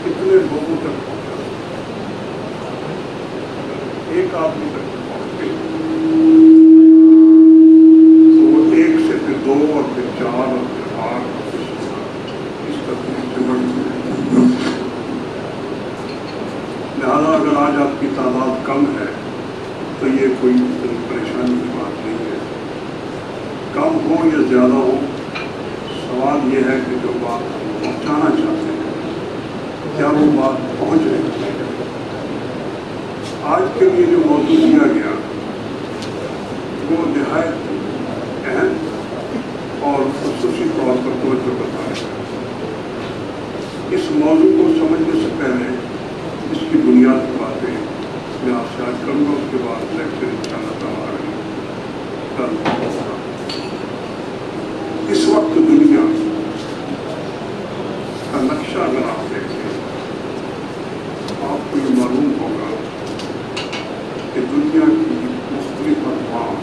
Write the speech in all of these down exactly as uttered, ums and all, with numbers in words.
کتنے لوگوں تک پہنچا، ایک آدمی تک پہنچے تو وہ ایک سے پھر دو اور پھر چار اور پھر آٹھ اور پھر سولہ اس ترتیب سے بڑھتی ہے۔ لہٰذا اگر آج آپ کی تعداد کم ہے تو یہ کوئی پریشانی کی بات نہیں ہے، کم ہو یا زیادہ ہو، سوال یہ ہے کہ جو بات ہم پہنچانا چاہتے ہیں کیا وہ بات پہنچ رہی ہے۔ آج کے لیے جو موضوع دیا گیا وہ نہایت اہم اور خصوصی طور پر توجہ بتایا گیا۔ اس موضوع کو سمجھنے سے پہلے اس کی بنیادی باتیں میں آپ سے آج کروں گا، اس کے بعد لیکچر انشاءاللہ تعالیٰ کل ہوگا۔ اس وقت دنیا کا نقشہ اگر آپ دیکھیں آپ کو یہ معلوم ہوگا کہ دنیا کی مختلف اقوام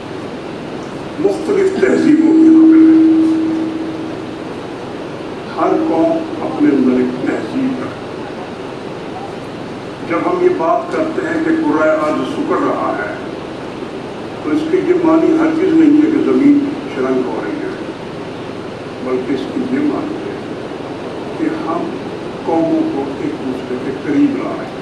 مختلف تہذیبوں کی حامل ہے۔ ہر قوم اپنے اندر ایک تہذیب رکھتی ہے۔ جب ہم یہ بات کرتے ہیں کہ کرۂ ارض سکڑ رہا ہے تو اس کے یہ معنی ہرگز نہیں ہے کہ زمین شرنگ ہو رہی ہے، بلکہ اس کی یہ معنی ہے کہ ہم قوموں کو ایک دوسرے کے قریب لا رہے ہیں۔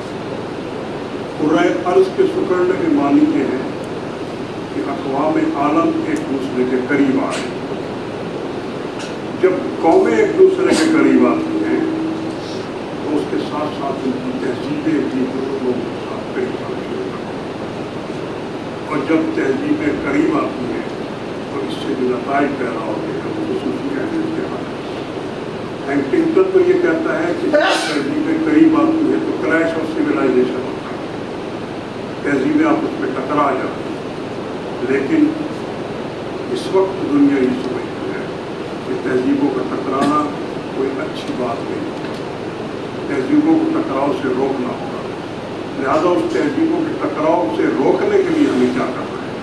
کرۂ ارض کے سکڑنے کے معنی یہ ہے کہ اقوام عالم ایک دوسرے کے قریب آ رہے ہیں۔ جب قومیں ایک دوسرے کے قریب آتی ہیں تو اس کے ساتھ ساتھ ان کی تہذیبیں بھی لوگوں کے ساتھ قریب آنا شروع کرتی ہیں، اور جب تہذیبیں قریب آتی ہیں تو اس سے جو نتائج پیدا ہوتے ہیں وہ خصوصی اہمیت کے حامل ہیں۔ ہینٹنگٹن تو یہ کہتا ہے کہ تہذیبیں قریب آتی ہیں تو کریش آف سویلائزیشن ہوتا ہے، تہذیبیں آپس میں ٹکرا جاتی ہیں، لیکن اس وقت دنیا یہ سمجھتی ہے کہ تہذیبوں کا ٹکرانا کوئی اچھی بات نہیں ہے، تہذیبوں کو ٹکراؤ سے روکنا ہوگا۔ لہذا اس تہذیبوں کے ٹکراؤ سے روکنے کے لیے ہمیں کیا کرنا ہے؟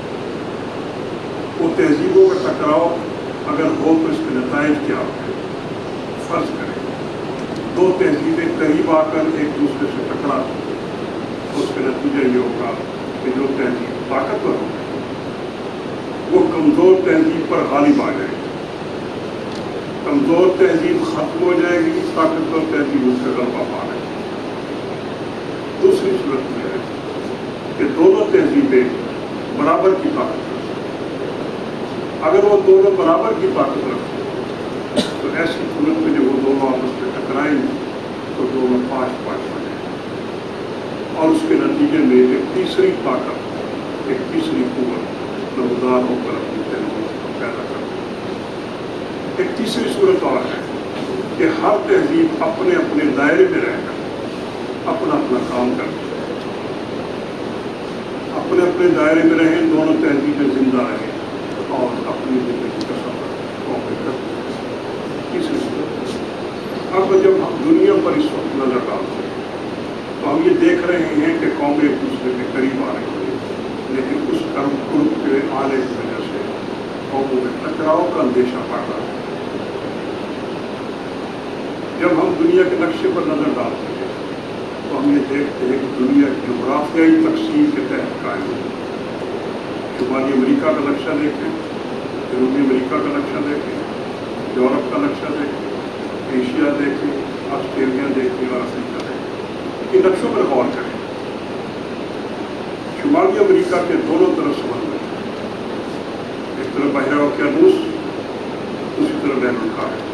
وہ تہذیبوں کا ٹکراؤ اگر ہو تو اس کے نتائج کیا ہوتے ہیں؟ فرض کریں دو تہذیبیں قریب آ کر ایک دوسرے سے ٹکرا تو اس کا نتیجہ یہ ہوگا کہ جو تہذیب طاقتور ہوگی وہ کمزور تہذیب پر غالب آ جائے گی، کمزور تہذیب ختم ہو جائے گی، طاقتور تہذیب اس سے غلبہ پا لے گی۔ دوسری صورت یہ ہے کہ دونوں تہذیبیں برابر کی طاقت رکھتی ہیں۔ اگر وہ دونوں برابر کی طاقت رکھتے ہیں تو ایسی صورت میں جب وہ دونوں آپس میں ٹکرائیں گے تو دونوں پانچ پانچ ہو جائیں گے، اور اس کے نتیجے میں ایک تیسری طاقت، ایک تیسری قوت نمودار ہو کر اپنی تہذیب کو پیدا کرتی ہے۔ ایک تیسری صورت اور ہے کہ ہر تہذیب اپنے اپنے دائرے میں رہ کر اپنا اپنا کام کرتی ہے، اپنے اپنے دائرے میں رہیں، دونوں تہذیبیں زندہ رہیں اور اپنی زندگی کا سفر قومیں کرتی ہیں۔ تیسری صورت، اب جب ہم دنیا پر اس وقت نظر ڈالتے ہیں تو ہم یہ دیکھ رہے ہیں کہ قومیں ایک دوسرے کے قریب آ رہی ہیں، لیکن اس کرم قرب کے آنے کی وجہ سے قوموں میں ٹکراؤ کا اندیشہ بڑھ رہا ہے۔ جب ہم دنیا کے نقشے پر نظر ڈالتے ہیں تو ہم یہ دیکھتے ہیں کہ دنیا جغرافیائی تقسیم کے تحت قائم ہے۔ شمالی امریکہ کا نقشہ دیکھیں، جنوبی امریکہ کا نقشہ دیکھیں، یورپ کا نقشہ دیکھیں، ایشیا دیکھیں، آسٹریلیا دیکھیں اور افریقہ دیکھیں۔ ان نقشوں پر غور کریں۔ شمالی امریکہ کے دونوں طرف سمندر ہے، ایک طرف بحیرہ اوقیانوس، دوسری طرف بین النہر۔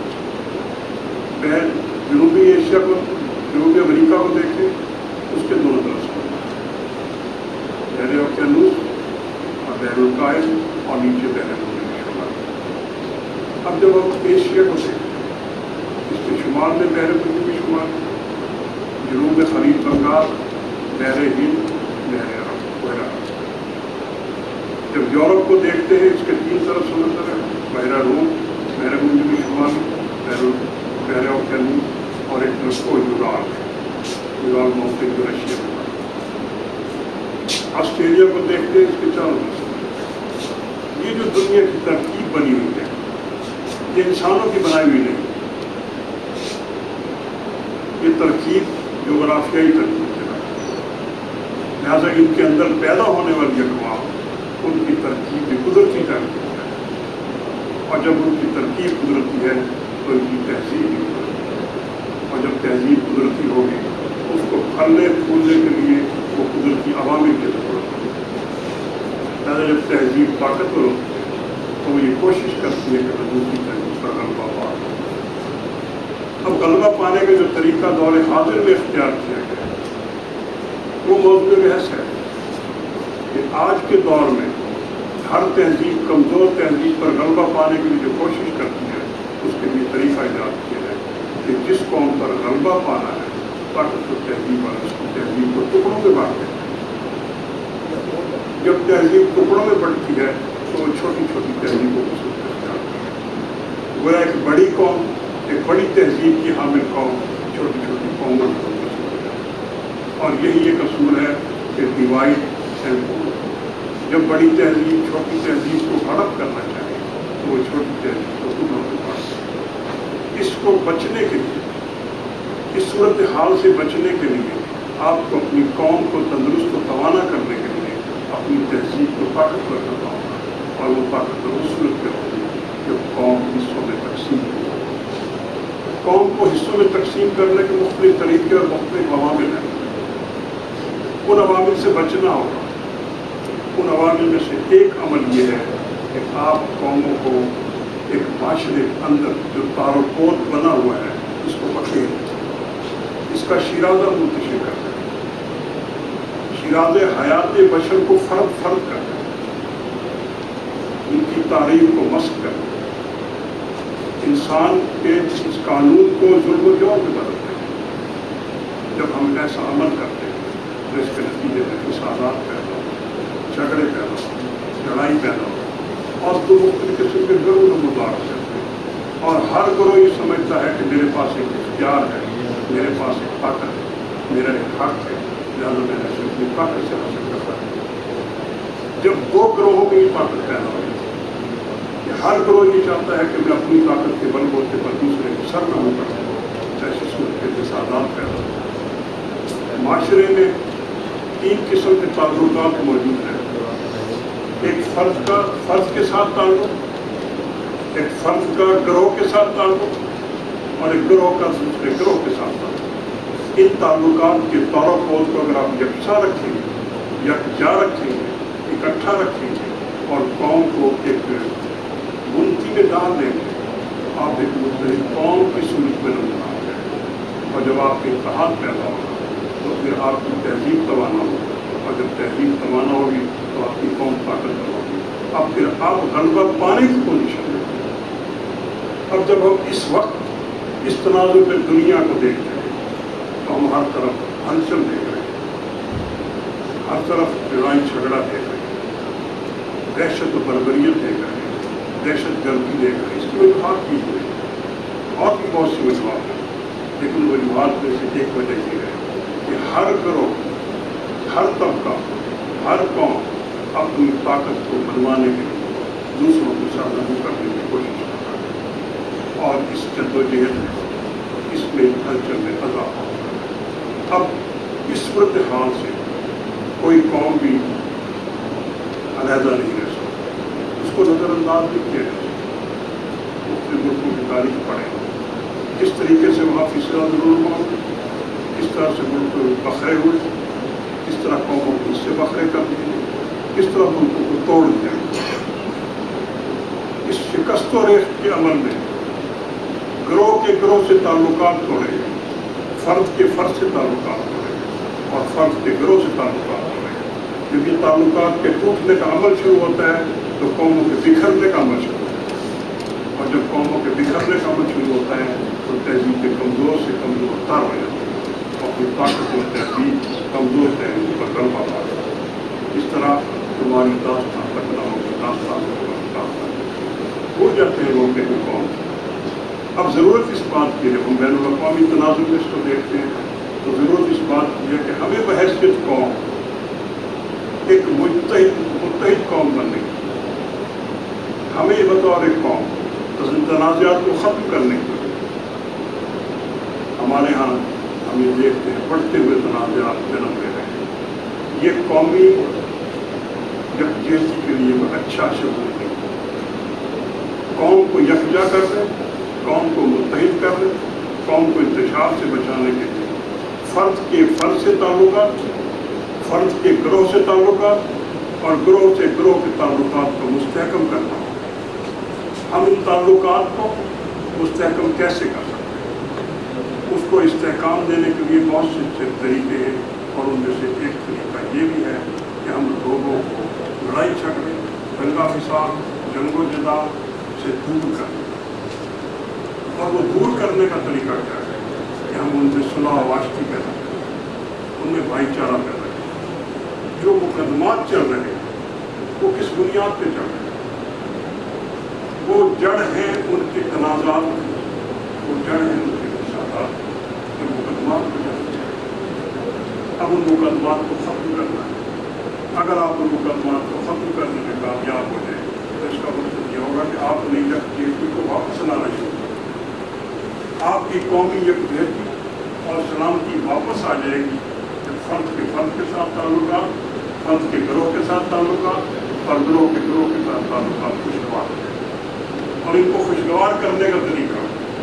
بین جنوبی ایشیا کو، جنوبی امریکہ کو دیکھیں، اس کے دونوں طرف سمندر، بحیرہ اوقیانوس اور بین النہر، اور نیچے بحر الروم شمال۔ اب جب ہم ایشیا کو دیکھیں، اس کے شمال میں بحر الروم شمال، جنوب میں خلیج بنگال، بحر ہند، بحر عرب وغیرہ۔ جب یورپ کو دیکھتے ہیں، اس کے تین طرف سمندر ہے، بحیرہ روم، بحر الروم شمال، بحر بحر اوقیانوس، اور ایک طرف کو یورال ہے، یورال ماؤنٹین جو رشیا میں ہے۔ آسٹریلیا کو دیکھتے ہیں، اس کے چاروں طرف۔ یہ جو دنیا کی ترکیب بنی ہوئی ہے یہ انسانوں کی بنائی ہوئی نہیں، तरकीब जोग्राफियाई तरकीब है, लिहाजा इनके अंदर पैदा होने वाली अक़वाम उनकी तरकीब भी कुदरती तरकीब है, और जब उनकी तरकीब कुदरती है तो इनकी तहजीब भी कुदरती है, और जब तहजीब कुदरती होगी उसको फलने फूलने के लिए वो कुदरती अवामिल की ज़रूरत है। लिहाजा जब तहजीब ताकतवर होती है तो वो ये कोशिश करती है कि दूसरी तहजीब पर गलबा पा। अब गलबा पाने का जो तरीका दौर हाजिर में इख्तियार किया गया वो मौजूद बहस है कि आज के दौर में हर तहजीब कमज़ोर तहजीब पर गलबा पाने के लिए जो कोशिश करती है उसके लिए तरीका ईजाद किया है कि जिस कौम पर गलबा पाना है ताकतवर तहजीब वाले उसकी तहजीब को टुकड़ों में बांटते हैं। जब तहजीब टुकड़ों में बढ़ती है तो वो छोटी छोटी तहजीबों को शुरू कर जाती है। गोया एक बड़ी कौम, एक बड़ी तहजीब की हामिल कौम छोटी छोटी कौमों को शुरू कर जाती है, और यही एक असूल है कि डिवाइड एंड रूल। जब बड़ी तहजीब छोटी तहजीब को हड़प करना चाहे तो वो छोटी तहजीब को टुकड़ों में बांटती है। इसको बचने के लिए, इस सूरत हाल से बचने के लिए आपको अपनी कौम को तंदुरुस्त व तवाना करने के लिए अपनी तहजीब को ताकतवर करना होगा, और वो ताकतवर उस सूरत में होगी जब कौम हिस्सों में तकसीम हो। कौम को हिस्सों में तकसीम करने के मुख्तलिफ तरीके और मुख्तलिफ अवामिल हैं। उन अवामिल से बचना होगा। उन अवामिल में से एक अमल ये है कि आप कौमों को एक माशरे के अंदर जो तारुकोत बना हुआ है इसको पकड़े, इसका शिराजा मुंतशिर करते हैं, शिराज हयात बशर को फर्द फर्द करते हैं, इनकी तारीफ को मस्क करते हैं, इंसान के इस कानून को जुल्म जौर में बदलते हैं। जब हम ऐसा अमल करते हैं तो इसके नतीजे में फसादात पैदा हो, झगड़े पैदा हो, लड़ाई पैदा हो, और दो मुख्तलिफ किस्म के गिरोह मुबारक करते हैं, और हर गिरोह ये समझता है कि मेरे पास एक इख्तियार है, मेरे पास एक ताकत है, मेरा एक हक है, लिहाजा मैंने इसे अपनी ताकत से हासिल करना है। जब दो गिरोहों में ये ताकत पैदा हो, हर गिरोह ये चाहता है कि मैं अपनी ताकत के बलबूते पर दूसरे को सर न कर सकूँ, ऐसी सूरत के फसादात पैदा हो। माशरे में तीन किस्म के ताल्लुकात मौजूद हैं। एक फर्द का फर्द के साथ ताल्लुक, एक फर्द का गिरोह के साथ ताल्लुक, और एक गिरोह का दूसरे गिरोह के साथ ताल्लुक। इन ताल्लुकात के तारुकोत को अगर आप यकसा रखेंगे, यकजा रखेंगे, इकट्ठा रखेंगे और कौम को एक बुनती में डाल देंगे, आप एक मुख्तलिफ कौम की सूरत में नमूना हो जाएगा। और जब आपके इत्तेहाद पैदा होगा तो फिर आपकी तहजीब तवाना होगी, और जब तहजीब तवाना होगी तो आपकी कौम ताकतवर होगी। अब फिर आप गलबा पाने की पोजीशन में। अब जब हम इस वक्त इस तनाजुर में दुनिया को देखते हैं तो हम हर तरफ हलचल देख रहे हैं, हर तरफ लड़ाई झगड़ा देख रहे हैं, दहशत व बर्बरियत देख रहे हैं, दहशत गर्दी देख रहे हैं। इसकी वजूहात की हुई और भी बहुत सी वजूहात हैं, लेकिन वजूहात में से एक वजह ये है कि हर गिरोह, हर तबका, हर कौम अपनी ताकत को बनवाने के लिए दूसरों को सरगर्म करने की कोशिश करता है, और इस जद्दोजहद में, इसमें हलचल में इजाफा होता है। अब इस सूरत हाल से कोई कौम भी अलहदा नहीं रह सकती, उसको नज़रअंदाज भी किया जा सकता। मुख्तलिफ मुल्कों की तारीख पढ़ें, किस तरीके से वहाँ फिसला जरूर हुआ, किस तरह से मुल्क बखरे हुए, किस तरह कौमों को उससे बखरे कर दिए, किस तरह मुल्कों को तोड़ दिया। इस शिकस्त और रेख के अमल में गिरोह के गिरोह से ताल्लुकात तोड़े गए, फ़र्द के फ़र्द से ताल्लुकात तोड़े गए, और फ़र्द के गिरोह से ताल्लुकात तोड़े गए। क्योंकि ताल्लुकात के टूटने का अमल शुरू होता है तो कौमों के बिखरने का अमल शुरू होता है, और जब कौमों के बिखरने का अमल शुरू होता है तो तहजीब के कमज़ोर से कमज़ोर तार हो जाती है, अपनी ताकत और तहजीब कमज़ोर तहजीब पर गलबा पाता है। इस तरह तुम्हारी दास्तान बदलाव की दास्तान भूल जाते हैं लोग के कौम। अब ज़रूरत इस बात की है, हम बैन अवी तनाज़ुर में इसको देखते हैं तो ज़रूरत इस बात की है कि हमें बहैसियत कौम एक मुत्तहिद मुत्तहिद कौम बनने की, हमें बतौर एक कौम तनाज़ात को ख़त्म करने की, हमारे यहाँ हम ये देखते हैं बढ़ते हुए तनाज़ात जन्म ले रहे हैं। ये कौमी यकजहती के लिए कोई अच्छा शब्द नहीं। कौम को यकजा कर दें, कौम को मुत्तहिद कर दें, कौम को इंतशार से बचाने के लिए फ़र्द के फ़र्द से ताल्लुकात, फ़र्द के ग्रोह से ताल्लुकात और ग्रोह से ग्रोह के ताल्लुकात को मुस्तहकम करना। हम इन ताल्लुकात को मुस्तहकम कैसे कर सकते हैं? उसको इस्तेहकाम देने के लिए बहुत से तरीके हैं और उनमें से एक तरीका ये भी है कि हम लोगों को लड़ाई झगड़े, दंगा फसाद, जंगो जदाल से दूर करें। और वो दूर करने का तरीका क्या है कि हम उनमें सुलह वाश्ती पैदा करें, उनमें भाईचारा पैदा करें। जो मुकदमात चल रहे हैं वो किस बुनियाद पे चल रहे हैं? वो जड़ हैं उनके तनाज़ात, वो जड़ हैं उनके फसादात, जो मुकदमात को जाना चाहिए। अब उन मुकदमात को ख़त्म करना है। अगर आप उन मुकदमात को ख़त्म करने में कामयाब हो जाए तो इसका मतलब यह होगा कि आप नई यकजहती को वापस लाना शुरू करें। आपकी कौमी यकजहती और सलामती वापस आ जाएगी जब फ़र्द के फ़र्द के साथ ताल्लुकात, फ़र्द के ग्रोह के साथ ताल्लुकात और ग्रोह के ग्रोह के साथ ताल्लुकात खुशगवार हो जाए। और इनको खुशगवार करने का तरीका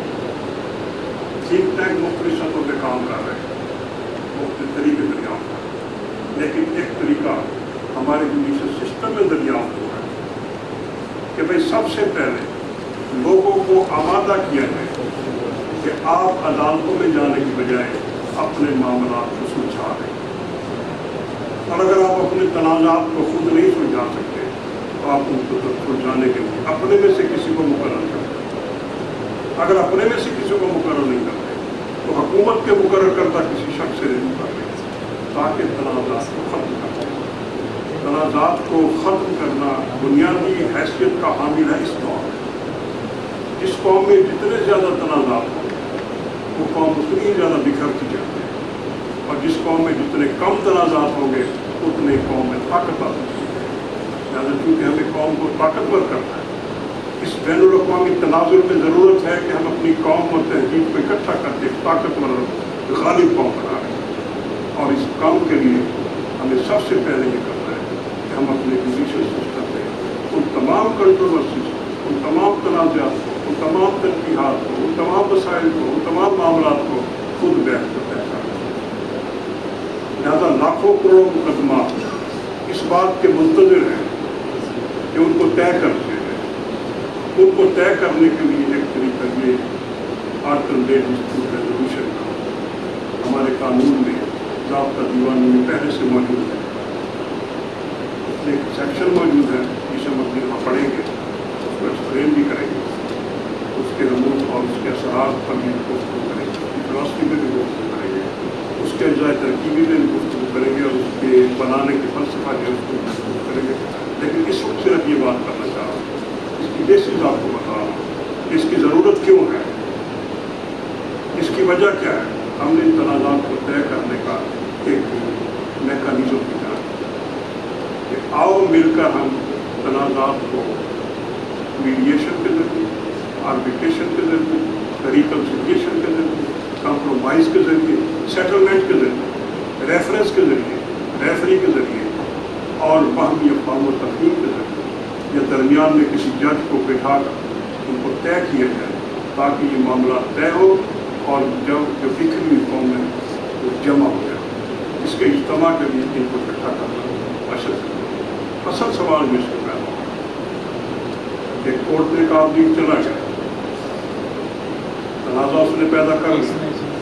थिंक टैंक मुख्तलिफ सतहों पर काम कर रहे हैं, मुख्तलिफ तरीके दरियाफ्त कर रहे हैं, लेकिन एक तरीका हमारे जुडिशल सिस्टम में दरियाफ्त हुआ है कि भाई सबसे पहले लोगों को आमादा किया जाए कि आप अदालतों में जाने की बजाय अपने मामलात को सुलझा दें। और अगर आप अपने तनाज़ात को खुद नहीं सुलझा सकते तो आप उनको तो सुलझाने के लिए अपने में से किसी को मुकर्रर करें। अगर अपने में से किसी को मुकर्रर नहीं करते तो हुकूमत के मुकर्रर करता किसी शख्स से नहीं कर लें ताकि तनाज़ात को ख़त्म कर दें। तनाज़ात को ख़त्म करना बुनियादी हैसियत का हामिल है इस दौर में। इस कौम में जितने ज़्यादा तनाज़ात हों वो कौम उतनी ही ज़्यादा बिखरती जाती है, और जिस कौम में जितने कम तनाज़ात होंगे उतने कौम में ताकत आती है। लिहाजा चूँकि हमें कौम को ताकतवर करना है, इस बैनुल-अक़वामी तनाज़ुर में ज़रूरत है कि हम अपनी कौम और तहजीब को इकट्ठा करके ताकतवर गालिब कौम बना रहे हैं। और इस काम के लिए हमें सबसे पहले ये करना है कि हम अपने जुडिशल सिस्टम में उन तमाम कंट्रोवर्सीज को, उन तमाम तनाज़ात को, उन तमाम तनक़ीहात को, उन तमाम मसाइल को, उन तमाम मामलात को खुद बैठ कर पहचान। लिहाजा लाखों करोड़ मुकदमा इस बात के मुंतज़िर हैं कि उनको तय कर दिया जाए। उनको तय करने के लिए एक तरीका ये आर्टिकल डेट डिस्प्यूट रेजोल्यूशन का हमारे कानून में ज़ाब्ता दीवानी में पहले से मौजूद है। उसमें एक सेक्शन मौजूद है जिसे हम अपने यहाँ पढ़ेंगे, उसको एक्सप्लेन भी करेंगे, उसके नमूद और उसके असरात पर भी गुफ्तगू करेंगे, फिलॉसफी में भी गुफ्तगू करेंगे, उसके अजाय तरकीबी में भी गुफ्तगू करेंगे और उसके बनाने के फलसफा जो है उसको गुफ्तगू करेंगे। लेकिन इस वक्त सिर्फ ये बात करना चाह रहा हूँ, इसकी बेसिस आपको बता रहा हूँ, इसकी ज़रूरत क्यों है, इसकी वजह क्या है। हमने इन तनाज़ात को तय करने का एक मैकेनिज़्म किया कि आओ मिलकर हम तनाज़ात को मीडिएशन के ज़रिए, आर्बिट्रेशन के ज़रिए, रिकन्सिलिएशन के ज़रिए, कंप्रोमाइज़ के ज़रिए, सेटलमेंट के ज़रिए, रेफरेंस के ज़रिए, रेफरी के ज़रिए और बाहमी अफ़हाम व तफ़हीम के ज़रिए या दरमियान में किसी जज को बिठा कर उनको तय किया जाए ताकि ये मामला तय हो और जब जो बिखरी हुई कौम है वो जमा हो जाए। इसके इज्तिमा के लिए इनको इकट्ठा करना असल असल सवाल में इसको पैदा होगा कि कोर्ट ने कहा आदमी चला गया, तनाज़ा उसने पैदा कर लिया,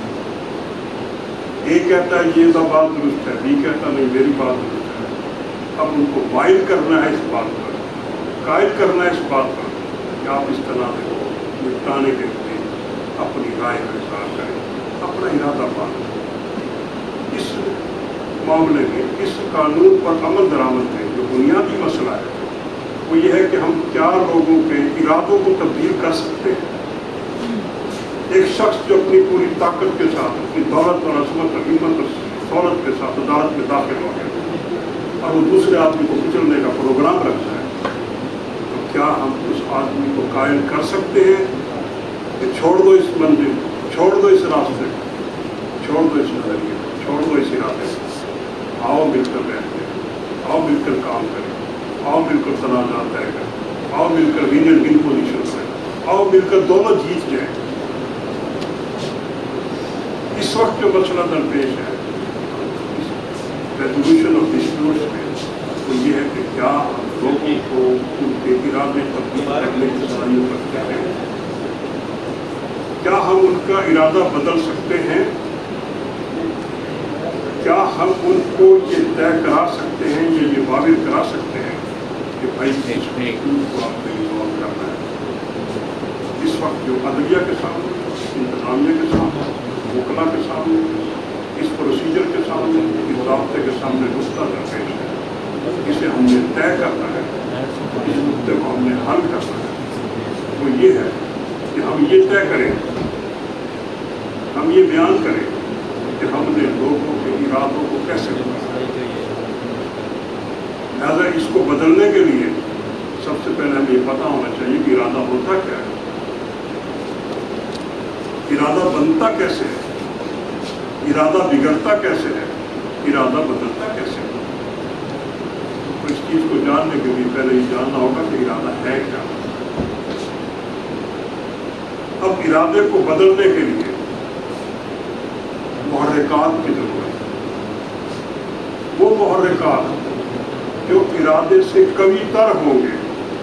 ए कहता है ये तो बात दुरुस्त है, बी कहता नहीं मेरी बात दुरुस्त है। अब उनको वाइल करना है इस बात पर, कायल करना है इस बात पर कि आप इस तनाज़े को निपटाने के लिए अपनी राय का इज़हार करें, अपना इरादा पालें। इस मामले में इस कानून पर अमल दरामद में जो बुनियादी मसला है वो ये है कि हम क्या लोगों के इरादों को तब्दील कर सकते हैं। एक शख्स जो अपनी पूरी ताकत के साथ, अपनी दौलत और अज़मत और हिम्मत और दौलत के साथ अदालत में दाखिल हो गया और वो दूसरे आदमी को कुचलने का प्रोग्राम रखता है, तो क्या हम उस आदमी को कायल कर सकते हैं कि छोड़ दो इस मंजिल, छोड़ दो इस रास्ते को, छोड़ दो इस नजरिए, छोड़ दो इस इरादे को, आओ मिलकर बैठते हैं, आओ मिलकर काम करें, आओ मिलकर तनाज़ा तय करें, आओ मिलकर विन एंड विन पोजिशन करें, आओ मिलकर दोनों जीत जाए। इस वक्त जो मसला दरपेश है रेजोल्यूशन ऑफ डिस्प्यूट्स में, तो ये है कि क्या हम लोगों को उनके इरादे तब्दील करने की सलाहियत रखते हैं, क्या हम उनका इरादा बदल सकते हैं, क्या हम उनको ये तय करा सकते हैं, ये ये वाबिल करा सकते हैं कि भाई इस डिस्प्यूट को आपने रिजॉल्व करना है। इस वक्त जो अदलिया के सामने, इंतजामिया के सामने, वकला के सामने, इस प्रोसीजर के सामने, इस ज़ाब्ते के सामने नुक्ता दरपेश है, इसे हमने तय करना है, इस मुद्दे को हमने हल करना है। वो ये है कि हम ये तय करें, हम ये बयान करें कि हमने लोगों के इरादों को कैसे बदला। लिहाजा इसको बदलने के लिए सबसे पहले हमें ये पता होना चाहिए कि इरादा होता क्या है, इरादा बनता कैसे है, इरादा बिगड़ता कैसे है, इरादा बदलता कैसे है। तो इस चीज को जानने के लिए पहले ये जानना होगा कि इरादा है क्या। अब इरादे को बदलने के लिए मुहर्रिकात की जरूरत है। वो मुहर्रिकात जो इरादे से कवीतर होंगे,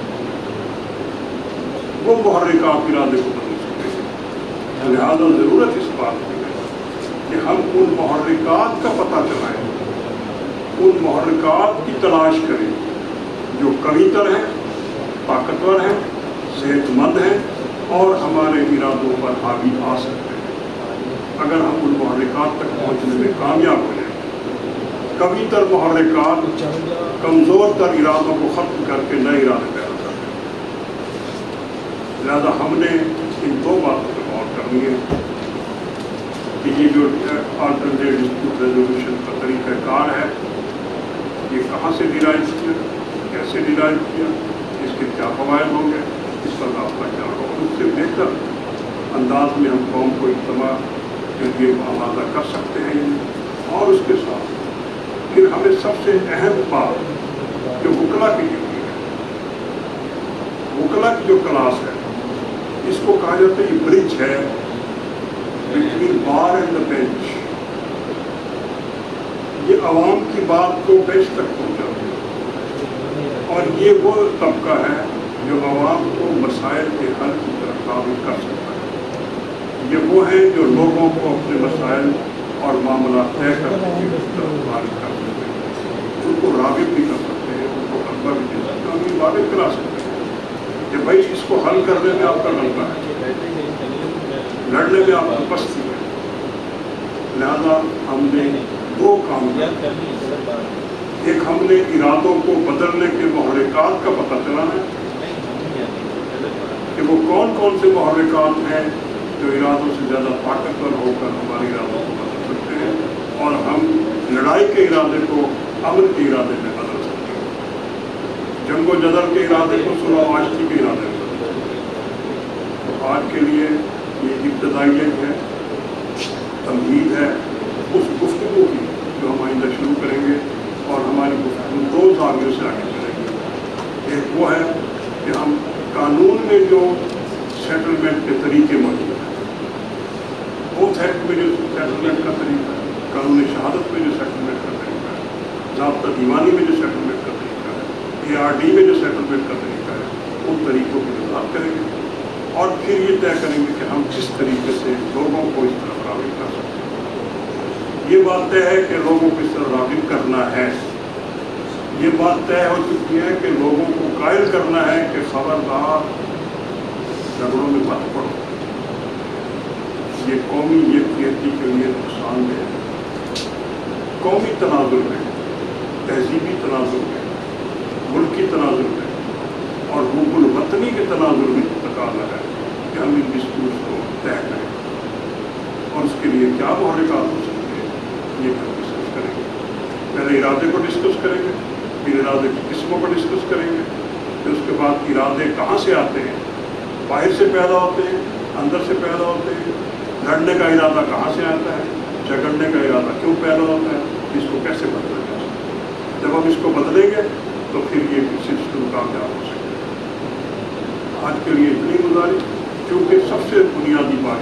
वो मुहर्रिकात इरादे को बदल सकते हैं। लिहाजा जरूरत इस बात की है कि हम उन मुहर्रिकात का पता चलाएं, उन मुहर्रिकात की तलाश करें जो कवीतर हैं, ताकतवर हैं, सेहतमंद हैं और हमारे इरादों पर हावी आ सकते हैं। अगर हम उन मुहर्रिकात तक पहुँचने में कामयाब हो जाए, कवीतर मुहर्रिकात कमज़ोर तर इरादों को ख़त्म करके नए इरादे पैदा करते हैं। लिहाजा हमने इन दो बातों पर गौर करनी है कि ये जो अल्टरनेट डिस्प्यूट रेजोल्यूशन का तरीक़ाकार है, ये कहाँ से डिराइव किया, कैसे डिराइव किया, इसके क्या फ़वाइद होंगे, इसका रास्ता क्या होगा, उससे बेहतर अंदाज में हम कौम को इज्तिमा के लिए आमादा कर सकते हैं। और उसके साथ फिर हमें सबसे अहम बात जो वकला की ड्यूटी है, वकला की जो क्लास है, इसको कहा जाता है ये ब्रिज है between bar and the bench. ये अवाम की बात को बेंच तक पहुँचाती है और ये वो तबका है जो अवाम को मसाइल के हल की तरफ काबिल कर सकता है। ये वो हैं जो लोगों को अपने मसाइल और मामला तय करने की तरफ वारिद कर सकते हैं, उनको राग़िब भी कर सकते हैं, उनको गलबा भी दे सकते हैं, उनकी वारिद करा सकते हैं कि भाई इसको हल करने में आपका गलबा है, लड़ने में आपकी पस्ती है। लिहाजा हमने दो काम किया, एक हमने इरादों को बदलने के मुहर्रिकात का पता चलाना है कि वो कौन कौन से मुहर्रिकात हैं जो इरादों से ज़्यादा ताकतवर होकर हमारे इरादों को बदल सकते हैं और हम लड़ाई के इरादे को अमन के इरादे में बदल सकते हैं, जंगो जदल के इरादे को सुलह आशती के इरादे में बदल सकते हैं। तो आज के लिए ये इब्तदाइयत है, तमहीद है उस गुफ्तगू की जो हम आइंदा शुरू करेंगे और हमारी गुफ्तगू दो जावियों से आगे चलेगी। एक वो है कि हम कानून में जो सेटलमेंट के तरीके मौजूद हैं, बोथ एक्ट में जो सेटलमेंट का तरीका है, कानून शहादत में जो सेटलमेंट का तरीका है, ज़ाब्ता दीवानी में जो सेटलमेंट का तरीका है, ए आर डी में जो सेटलमेंट का तरीका है, उन तरीक़ों की वज़ाहत करेंगे और फिर ये तय करेंगे कि हम किस तरीके से लोगों को इस तरफ राग़िब कर सकते हैं। ये बात तय है कि लोगों को इस तरफ राग़िब करना है, ये बात तय हो चुकी है कि लोगों को कायल करना है कि खबरदार झगड़ों में मत पड़ो, ये कौमी यकजहती के लिए नुकसानदेह है। कौमी तनाज़ुर में, तहजीबी तनाज़ुर में, मुल्की तनाज़ुर में और हुब्बुल वतनी के तनाज़ुर में तकाज़ा है कि हम इन डिस्प्यूट्स को तय करें और उसके लिए क्या मुहर्रिकात हो सकते हैं ये हम डिस्कस करेंगे। पहले इरादे को डिस्कस करेंगे, फिर इरादे की किस्मों को डिस्कस करेंगे, फिर उसके बाद इरादे कहाँ से आते हैं, बाहर से पैदा होते हैं, अंदर से पैदा होते हैं, लड़ने का इरादा कहाँ से आता है, झगड़ने का इरादा क्यों पैदा होता है, इसको कैसे बदला जा सकता है। जब हम इसको बदलेंगे तो फिर ये सिस्टम कामयाब हो सकेगा। आज के लिए इतनी गुजारिश, क्योंकि सबसे बुनियादी बात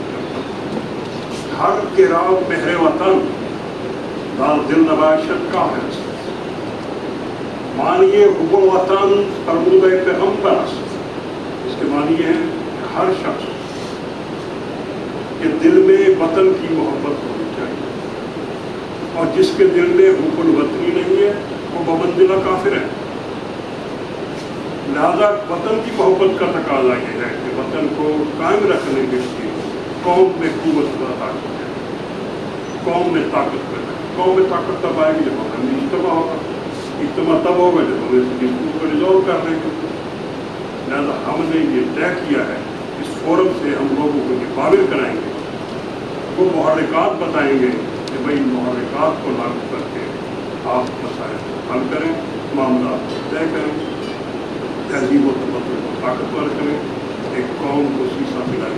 हर के राव मेहरे वतन दाल दिल नवाशत का है, मानिए हुब्बो वतन फरमूद पैगम्बर। इसके मानिए है हर शख्स के दिल में वतन की मोहब्बत होनी चाहिए, और जिसके दिल में हुब्बुल वतनी नहीं है वो बमंजिला काफिर है। लिहाजा वतन की मोहब्बत का तकाजा ये है कि वतन को कायम रखने के लिए कौम में कुव्वत अदा करें, कौम में ताकत पैदा करें। कौम में ताकत तब आएगी जब हमें इज्तिमा होगा, इज्तिमा तब होगा जब हम इस डिस्प्यूट को रिजॉल्व कर लेंगे। लिहाजा हमने ये तय किया है, इस फोरम से हम लोगों को ये काबिल कराएंगे, वो मुहर्रिकात बताएंगे कि भाई मुहर्रिकात को लागू करके आप मसाइल को हल करें, मामला तय करें, तहजीब व तमद्दुन को ताकतवर करें, एक कौम को शीशा मिला